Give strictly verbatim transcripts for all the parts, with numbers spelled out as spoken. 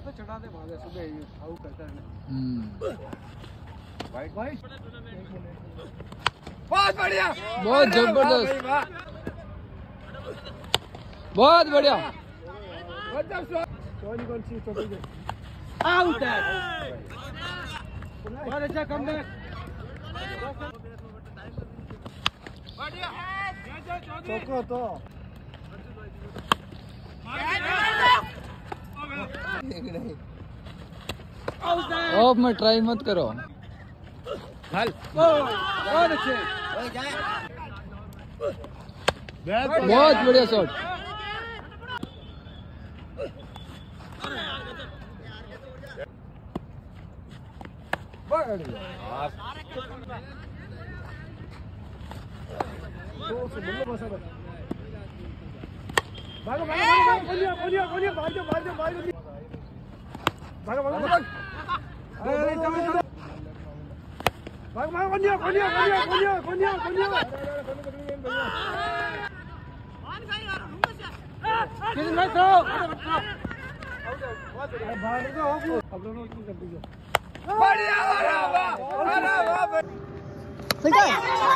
तो चढ़ा दे भागे सुबह आउट करता है। हम्म वाइट वाइट बहुत बढ़िया, बहुत जबरदस्त, बहुत बढ़िया। आउट है, बहुत अच्छा कमबैक। चौको तो ऑफ में ट्राई मत करो। बहुत अच्छे, बहुत बढ़िया शॉट। भागो भागो भागो बोलिए बोलिए बोलिए भाग जाओ भाग जाओ भाग जाओ भागो भागो भागो अरे चलो चलो भागो भागो बोलिए बोलिए बोलिए बोलिए बोलिए बोलिए किस में थ्रो अरे भाग जाओ अब दोनों की कर दीजिए। बढ़िया वाह वाह वाह वाह सही है।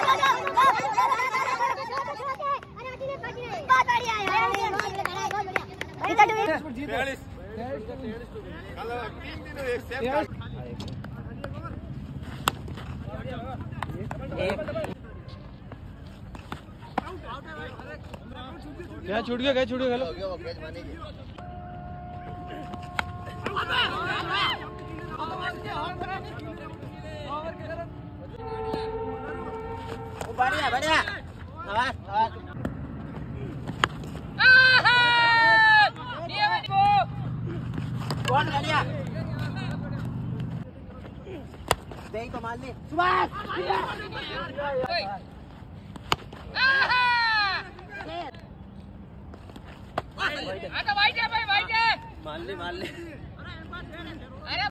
क्या छूट गया, क्या छूट गया? बढ़िया बढ़िया, आवाज आवाज बहुत बढ़िया। दे तो मार ले सुभाष। मार ले मार ले।